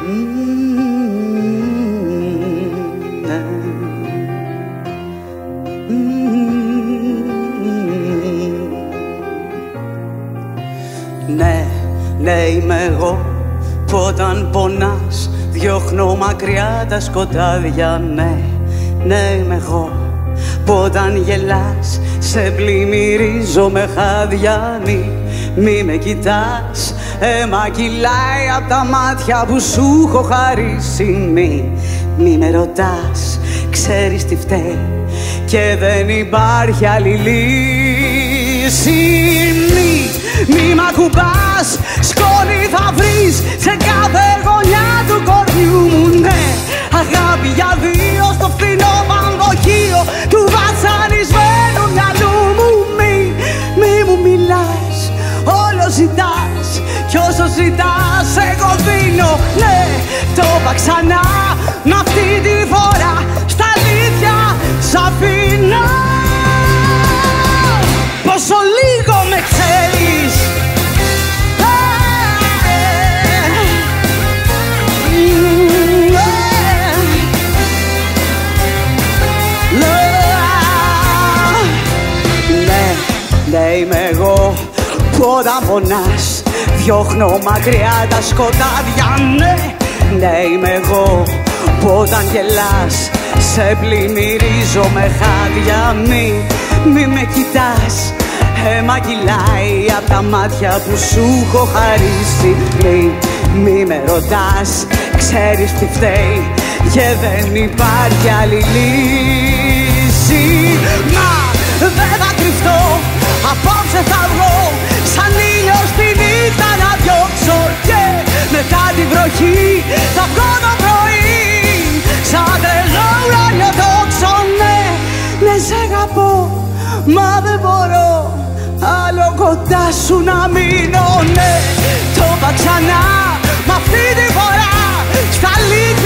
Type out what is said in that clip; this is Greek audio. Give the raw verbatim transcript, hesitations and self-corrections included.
Ναι, ναι είμαι εγώ που όταν πονάς διώχνω μακριά τα σκοτάδια. Ναι, ναι είμαι εγώ που όταν γελάς σε πλημμυρίζω με χάδια. Μη, μη με κοιτάς, αίμα κυλάει απ' τα μάτια που σου έχω χαρίσει. Μη, μη με ρωτάς, ξέρεις τι φταίει και δεν υπάρχει άλλη λύση. Μη, μη μ' ακουμπάς, σκόνη θα βρεις σε κάθε γωνιά του κορμιού μου. Ναι, αγάπη για δύο στο φθηνό πανδοχείο του βασανισμένου μυαλού μου. Μη, μη μου μιλάς, όλο ζητάς κι όσο ζητάς εγώ δίνω. Ναι, το είπα ξανά, μ' αυτή τη φορά στα αλήθεια σ' αφήνω. Πόσο λίγο με ξέρεις, ναι είμαι εγώ που όταν πονάς διώχνω μακριά τα σκοτάδια. Ναι, ναι είμαι εγώ που όταν γελάς σε πλημμυρίζω με χάδια. Μη, μη με κοιτάς, αίμα κυλάει απ' τα μάτια που σου έχω χαρίσει. Μη, μη με ρωτάς, ξέρεις τι φταίει και δεν υπάρχει άλλη λύση. Μα δεν θα κρυφτώ, απόψε θα βγω σαν ήλιος στη νύχτα να διώξω. Και μετά την βροχή θα βγω το πρωί σαν τρελό ουράνιο τόξο. Ναι, ναι σ' αγαπώ, μα δεν μπορώ άλλο κοντά σου να μείνω. Ναι, το είπα ξανά, μ' αυτή τη φορά στα λίγα